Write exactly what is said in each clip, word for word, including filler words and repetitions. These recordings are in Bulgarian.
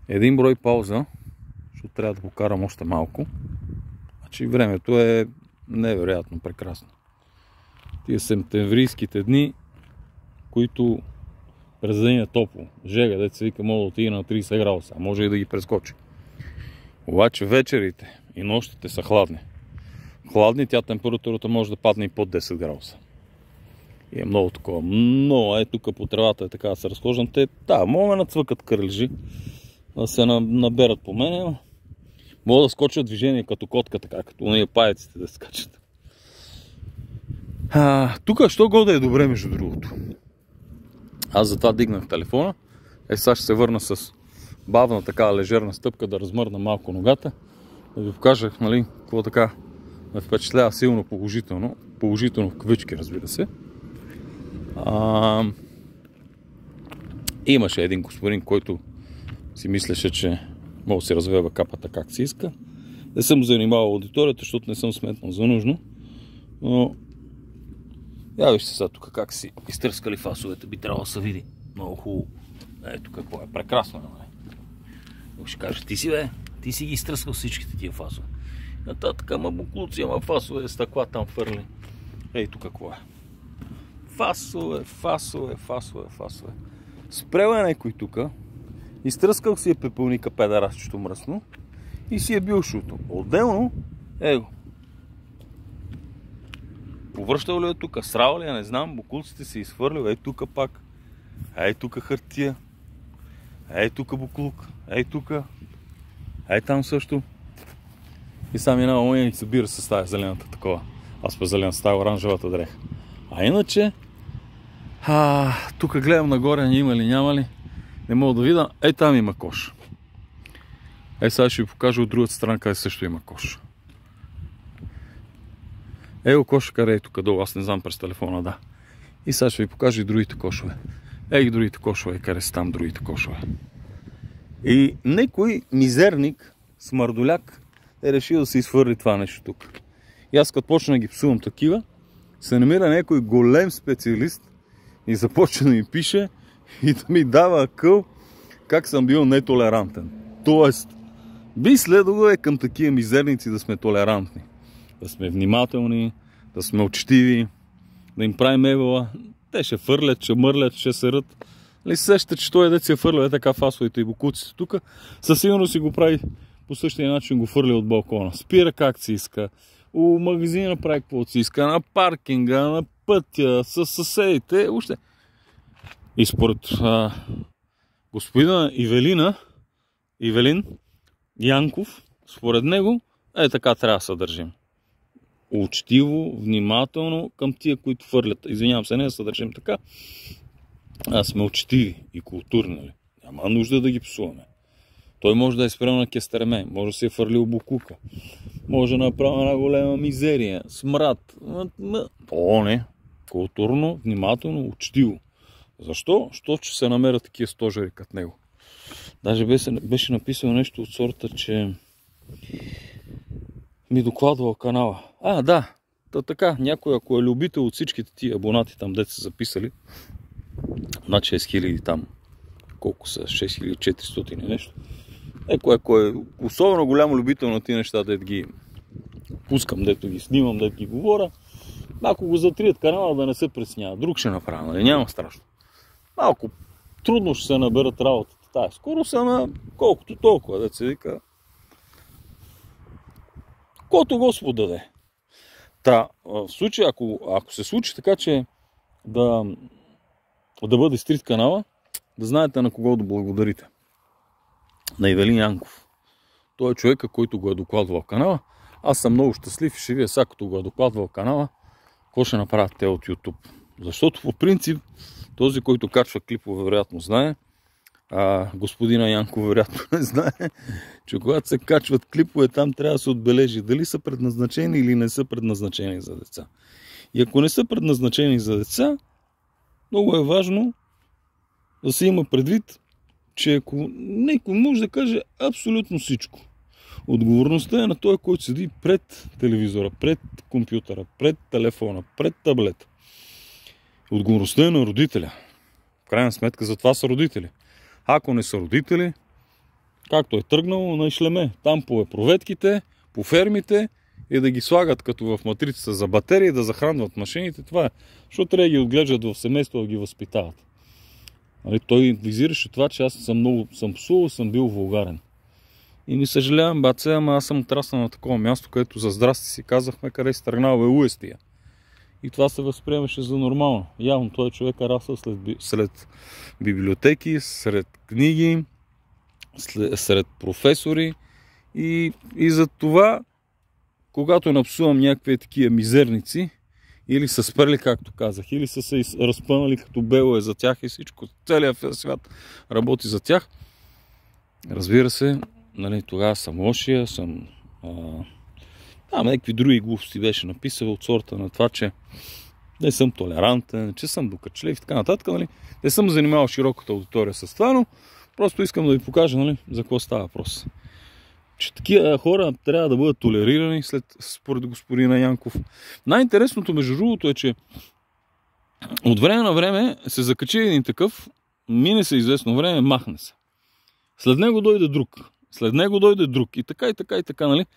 един брой пауза, защото трябва да покарам още малко. Значи времето е невероятно прекрасно. Тия септемврийските дни, които през ден е топло. Жега, деца вика, мога да отиде на трийсет градуса, а може и да ги прескочи. Обаче вечерите и нощите са хладни. Хладни, тя температурата може да падне и под десет градуса. И е много такова. Много е тук по тревата е така да се разхождам. Те, да, мога да нацвъкат кърлежи, да се наберат по мене. Мога да скочат движение като котка, така, като уния паяците да скачат. А, тук, що года е добре, между другото. Аз затова дигнах телефона. Е, сега ще се върна с бавна така лежерна стъпка да размърна малко ногата. Да ви покажа, нали, какво така ме впечатлява силно положително. Положително в кавички, разбира се. А, имаше един господин, който си мислеше, че мога да си развева капата как си иска. Не съм занимавал аудиторията, защото не съм сметнал за нужно. Но я вижте сега тук как си изтръскали фасовете, би трябвало да се види. Много хубаво. Ето какво е, прекрасно. Нали? Ще кажеш, ти си бе, ти си ги изтръскал всичките тия фасове. Нататък, ама буклуци, ама фасове, стъкла там фърли. Ей тук какво е. Фасове, фасове, фасове, фасове. Спрел е някой тук. Изтръскал си е пепелника педарасчето мръсно. И си е бил шуто. Отделно, его. Повръщал ли е тук, срал ли е, не знам, буклуците се изхвърлил, ей тук пак. Ей тук хартия. Ей тук буклук. Ей тук. Ей там също. И сам една оня и събира с тази зелената такова. Аз пе зелената, с тази оранжевата дреха. А иначе, а, тук гледам нагоре, има ли, няма ли. Не мога да видя. Ей там има кош. Ей сега ще ви покажа от другата страна, къде също има кош. Ей коша, къде е тук долу, аз не знам през телефона, да. И сега ще ви покажа и другите кошове. Ей другите кошове, къде са там другите кошове. И некой мизерник, смърдоляк, е решил да се изхвърли това нещо тук. И аз като почна да ги псувам такива, се намира някой голем специалист и започна да ми пише и да ми дава акъл как съм бил нетолерантен. Тоест, би следвало е към такива мизерници да сме толерантни. Да сме внимателни, да сме учтиви, да им правим евала. Те ще фърлят, ще мърлят, ще серат. Ли сещате, че той дет си е фърля е така фасовете и бокуците тук, със сигурно си го прави по същия начин, го фърля от балкона. Спира как си иска. У магазина прави каквото си иска, на паркинга, на пътя, с съседите, още. И според а, господина Ивелина, Ивелин Янков, според него, е така трябва да се държим. Учтиво, внимателно към тия, които фърлят. Извинявам се, не да се държим така. А сме учтиви и културни. Нали? Няма нужда да ги псуваме. Той може да е спрял на кестерме, може да си е фърлил буклука, може да направи една голема мизерия, смрад. О, не. Културно, внимателно, учтиво. Защо? Защото ще се намерят такива стожери като него. Даже беше, беше написано нещо от сорта, че ми докладвал канала. А, да. Та така, някой, ако е любител от всичките тия абонати там, дете са записали, над шест хиляди там, колко са, шест хиляди и четиристотин и нещо. Еко, ако е особено голямо любител на тия неща, дето ги пускам, дето ги снимам, дето ги говоря, ако го затрият канала, да не се преснява. Друг ще направя, нали? Няма страшно. Малко трудно ще се наберат работата. Тая скоро са на колкото толкова, дето се вика. Кото Господ даде. Та, в случай, ако, ако се случи така, че да, да бъде стрит канала, да знаете на кого да благодарите. На Ивелин Янков. Той е човека, който го е докладвал в канала. Аз съм много щастлив и ще вие сега, като го е докладвал в канала, какво ще направят те от YouTube. Защото по принцип, този, който качва клипове, вероятно знае, а господина Янков вероятно не знае, че когато се качват клипове, там трябва да се отбележи дали са предназначени или не са предназначени за деца. И ако не са предназначени за деца, много е важно да се има предвид, че ако някой може да каже абсолютно всичко, отговорността е на той, който седи пред телевизора, пред компютъра, пред телефона, пред таблета. Отговорността е на родителя. В крайна сметка за това са родители. Ако не са родители, както е тръгнало, на шлеме. Там по епроветките, по фермите и да ги слагат като в матрицата за батерии, да захранват машините. Това е. Защото трябва да ги отглеждат в семейство, да ги възпитават. Нали, той визираше това, че аз съм много съм псувал, съм бил вулгарен. И не съжалявам, баце, ама аз съм отраснал на такова място, където за здрасти си казахме, къде си тръгнал, бе, уестия. И това се възприемаше за нормално. Явно той човек е расъл след, след библиотеки, сред книги, след, сред професори. И, и за това, когато напсувам някакви такива мизерници, или са спрели, както казах, или са се разпънали като бело е за тях и всичко, целият свят работи за тях, разбира се, нали, тогава съм лошия, съм... А, там някакви други глупости беше написал от сорта на това, че не съм толерантен, че съм докачлив и така нататък. Нали. Не съм занимавал широката аудитория с това, но просто искам да ви покажа, нали, за какво става въпрос. Че такива хора трябва да бъдат толерирани след, според господина Янков. Най-интересното между другото е, че от време на време се закачи един такъв, мине се известно време, махне се. След него дойде друг. След него дойде друг. И така, и така, и така, нали?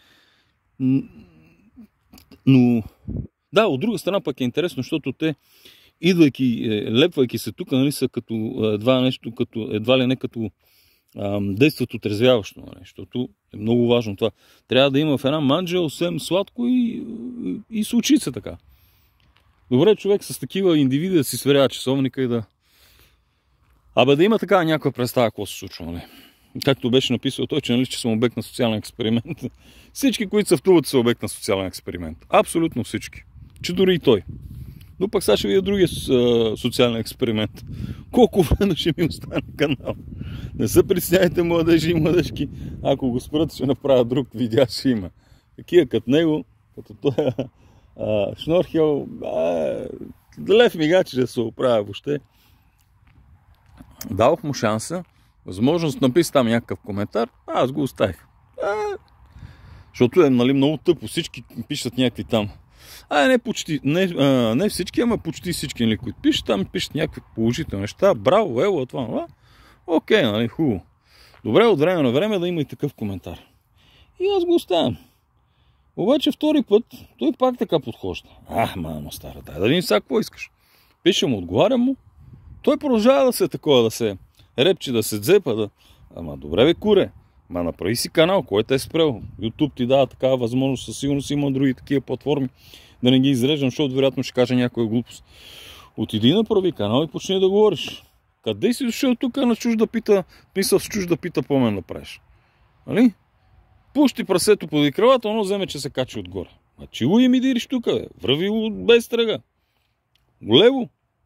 Но, да, от друга страна пък е интересно, защото те, идвайки, лепвайки се тук, нали, са като едва нещо, като, едва ли не като ам, действат отрезвяващо, нали, защото е много важно това. Трябва да има в една манджа освен сладко и, и, и случица така. Добре, човек с такива индивиди да си сверява часовника и да... Абе да има така някаква представа какво се случва, нали. Както беше написал той, че, нали, че съм обект на социален експеримент. Всички, които се втуват, са обект на социален експеримент. Абсолютно всички. Че дори и той. Но пък сега ще видя другия социален експеримент. Колко време ще ми остане канал. Не се притесняйте, младежи и младежки. Ако го спрат, ще направя друг видео, ще има. Такива като него, като той а, Шнорхел, а, лев мигачи да се оправя въобще. Дадох му шанса, възможност написа там някакъв коментар, а аз го оставих. А, защото е, нали, много тъпо, всички пишат някакви там. А, не почти, не, а, не всички, ама почти всички, нали, които пишат, там пишат някакви положителни неща. Браво, ело, това, това. Окей, нали, хубаво. Добре, от време на време да има и такъв коментар. И аз го оставям. Обаче втори път, той пак така подхожда. Ах, мамо стара, дай да видим сега какво искаш. Пиша му, отговарям му. Той продължава да се такова, да се репчи, да се дзепа, да... Ама добре бе, куре. Ма направи си канал, кой те е спрел. YouTube ти дава такава възможност, със сигурност има други такива платформи. Да не ги изреждам, защото вероятно ще кажа някоя глупост. Отиди направи канал и почни да говориш. Къде си дошъл тук на чужда пита, мисъл с чужда пита, по-мен да правиш? Нали? Пущи прасето под крилата, оно вземе, че се качи отгоре. А че го и ми дириш тук, бе. Врави го без тръга. Голево.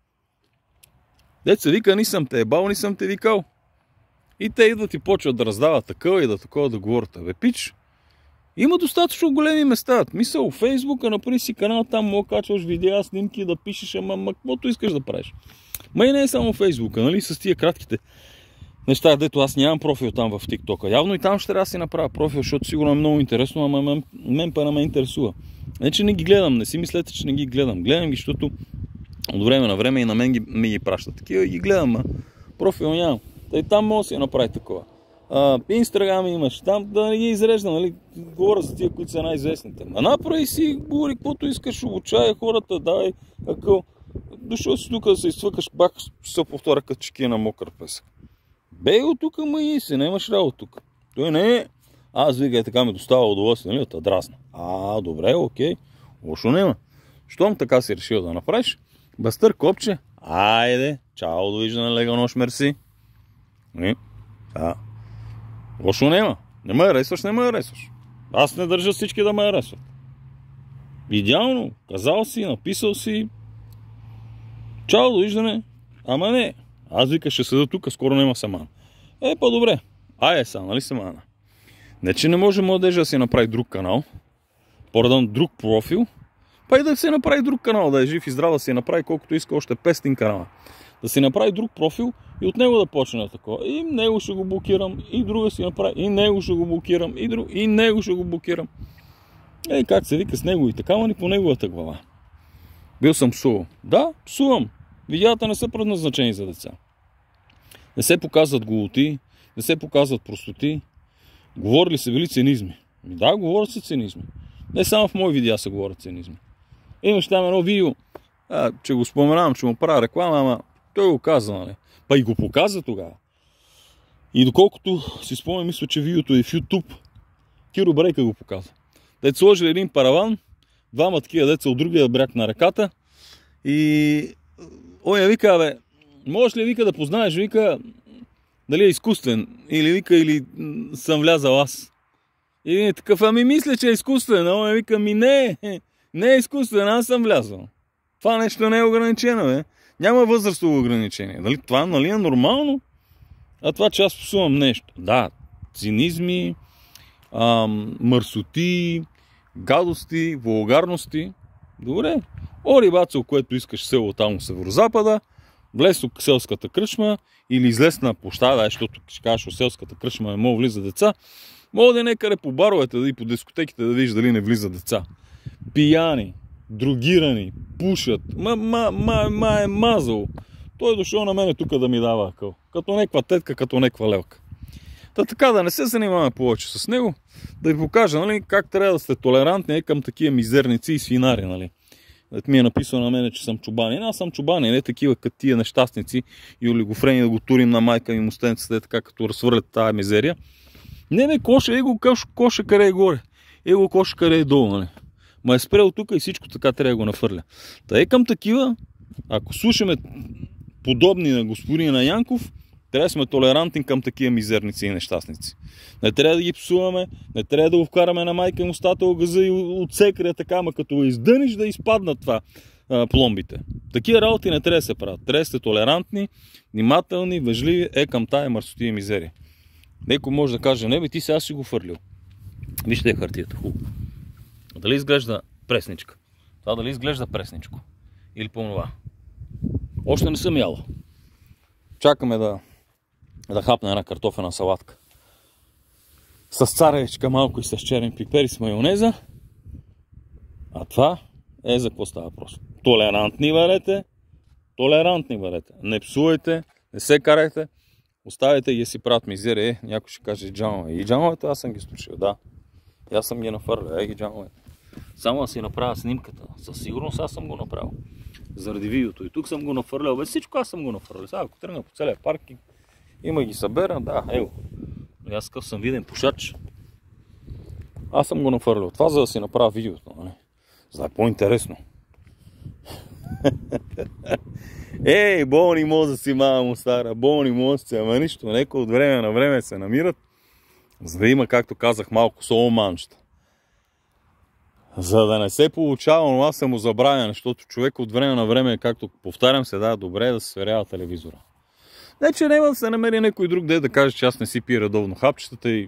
Деца вика, ни съм те ебал, ни съм те викал. И те идват и почват да раздават такова и да такова да говорят. Бе, пич, има достатъчно големи места. Мисъл, в Фейсбука, направи си канал, там мога качваш видеа, снимки, да пишеш, ама, ама каквото искаш да правиш. Ма и не е само в Фейсбука, нали, с тия кратките неща, дето аз нямам профил там в ТикТока. Явно и там ще трябва да си направя профил, защото сигурно е много интересно, ама мен, мен пара ме интересува. Не, че не ги гледам, не си мислете, че не ги гледам. Гледам ги, защото от време на време и на мен ги, ми ги пращат такива и ги гледам, а профил нямам. Тъй там мога да си направи такова. Инстаграм имаш, там да не ги изреждам, нали, говоря за тия, които са най-известните. Ма направи си, говори каквото искаш, обучай хората, дай, ако дошъл си тук да се изцвъкаш, бак се повторя като чеки на мокър песък. Бей от тук, ма и си, нямаш работа тук. Той не е. Аз вика, така ми достава удоволствие, нали, да дразна. А, добре, окей, лошо нема. Щом така си решил да направиш, бастър копче, айде, чао, довиждане, лега нощ, мерси. Не, а, лошо нема. Не ме харесваш, не ме харесваш. Аз не държа всички да ме харесват. Идеално, казал си, написал си. Чао, довиждане. Ама не. Аз вика, ще седа тук, скоро нема самана. Е, по-добре. Айде са, нали самана? Не, че не може младежа да си направи друг канал, по-радън друг профил, па и да си направи друг канал, да е жив и здрав, да си направи колкото иска още петстотин канала. Да си направи друг профил и от него да почне такова. И него ще го блокирам, и друга си направи, и него ще го блокирам, и, друг, и него ще го блокирам. Ей, как се вика с него и така, ма ни по неговата глава. Бил съм псувал. Да, псувам. Видеята не са предназначени за деца. Не се показват голоти, не се показват простоти. Говорили се били цинизми. Ми да, говорят се цинизми. Не само в мои видеа се говорят цинизми. Имаш там едно видео, а, че го споменавам, че му правя реклама, ама той го каза, нали? Па и го показа тогава. И доколкото си спомням, мисля, че видеото е в YouTube, Киро Брейка го показа. Те сложили един параван, двама такива деца от другия бряг на реката и оня вика, бе, можеш ли, вика, да познаеш, вика, дали е изкуствен, или вика, или съм влязал аз. И един е такъв, ами мисля, че е изкуствен, а оня вика, ми не, не е изкуствен, аз съм влязал. Това нещо не е ограничено, бе. Няма възрастово ограничение. Дали, това нали е нормално? А това, че аз псувам нещо. Да, цинизми, ам, мърсоти, гадости, вулгарности. Добре. Ори бацо, което искаш село там в северозапада, влез в селската кръчма или излез на площада, защото ще кажеш, в селската кръчма не мога влиза деца, мога да некъде по баровете и по дискотеките да видиш дали не влиза деца. Пияни, другирани, пушат, ма, ма, ма, ма е мазал. Той е дошъл на мене тук да ми дава акъл. Като неква тетка, като неква лелка. Та така да не се занимаваме повече с него, да ви покажа, нали, как трябва да сте толерантни към такива мизерници и свинари, нали. Ми е написано на мене, че съм чубанин. Аз съм чубанин, не такива като тия нещастници и олигофрени да го турим на майка и мустенцата, така като разхвърлят тая мизерия. Не, не, коша, его коша къде е горе. Его коша къде е долу, нали. Ма е спрел тук и всичко така трябва да го нафърля. Та е към такива, ако слушаме подобни на господина Янков, трябва да сме толерантни към такива мизерници и нещастници. Не трябва да ги псуваме, не трябва да го вкараме на майка и устата огъза и отсекря така, ама като го издъниш да изпаднат това а, пломбите. Такива работи не трябва да се правят. Трябва да сте толерантни, внимателни, важливи е към тая мърсоти и мизерия. Некой може да каже, не бе, ти сега си го фърлил. Вижте е хартията, хубаво. Дали изглежда пресничка? Това дали изглежда пресничко? Или по-нова? Още не съм яла. Чакаме да, да хапна една картофена салатка. С царевичка малко и с черен пипер и с майонеза. А това е за какво става просто. Толерантни бъдете. Толерантни бъдете. Не псувайте, не се карайте. Оставайте ги си правят мизерия. Е, някой ще каже джамове. И джамовете аз съм ги стучил, да. И аз съм ги нафърля. Е, ги джамовете. Само да си направя снимката. Със сигурност аз съм го направил. Заради видеото. И тук съм го нафърлял. Без всичко аз съм го нафърлял. Сега ако тръгна по целия паркинг, има ги събера, да, ево. И аз къв съм виден пушач. Аз съм го нафърлял. Това за да си направя видеото, нали? За да е по-интересно. Ей, болни мозъци си, мама му стара. Болни мозъци, ама нищо. Нека от време на време се намират. За да има, както казах, малко соломанчета. За да не се получава това самозабравяне, защото човек от време на време, както повтарям се, да, добре е да се сверява телевизора. Не, че няма да се намери някой друг де да каже, че аз не си пия редовно хапчетата и...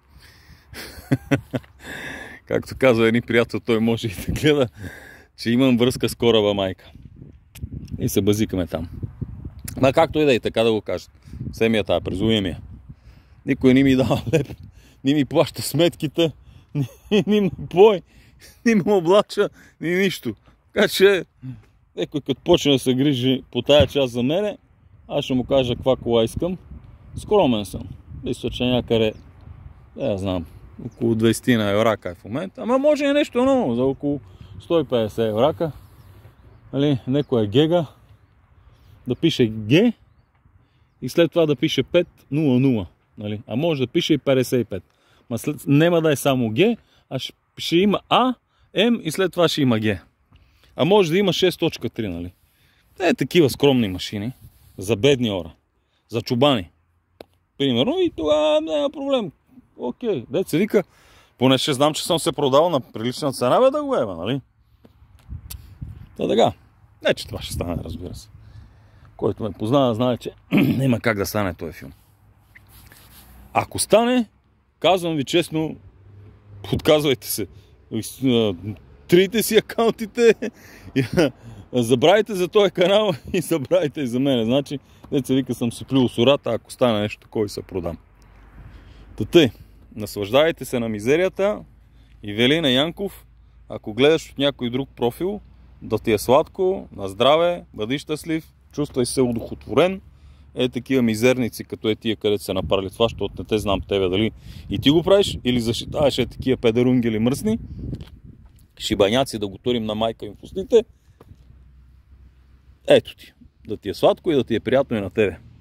Както казва един приятел, той може и да гледа, че имам връзка с кораба майка. И се базикаме там. Ма както и да и така да го кажат. Семия тая, през уемия. Никой не ми дава леп, не ми плаща сметките, не ми пой, не ми облача, ни нищо. Така че, некой като почне да се грижи по тая част за мене, аз ще му кажа каква кола искам. Скромен съм. Мисля, че някъде, да я знам, около двайсет еврака е в момента. Ама може и нещо ново, за около сто и петдесет еврака. Нали, некоя гега, да пише Г и след това да пише пет нула нула. Нали? А може да пише и петдесет и пет. Ма след... Нема да е само Г, а ще, ще има А, М и след това ще има Г. А може да има шест точка три, нали? Те е такива скромни машини. За бедни хора. За чубани. Примерно и тогава няма проблем. Окей, дет се вика. Поне ще знам, че съм се продал на прилична цена, бе да го ева, нали? Та така. Не, че това ще стане, разбира се. Който ме познава, знае, че няма как да стане този филм. Ако стане, казвам ви честно, отказвайте се. Трийте си акаунтите, забравяйте за този канал и забравяйте и за мене. Значи, деца вика, съм си плюл сурата, ако стане нещо такова и се продам. Та тъй, наслаждавайте се на мизерията и Велина Янков, ако гледаш от някой друг профил, да ти е сладко, на здраве, бъди щастлив, чувствай се удохотворен е такива мизерници, като е тия, където се направили това, защото не те знам тебе дали и ти го правиш, или защитаваш е такива педерунги или мръсни, шибаняци да го турим на майка им в устите. Ето ти, да ти е сладко и да ти е приятно и на тебе.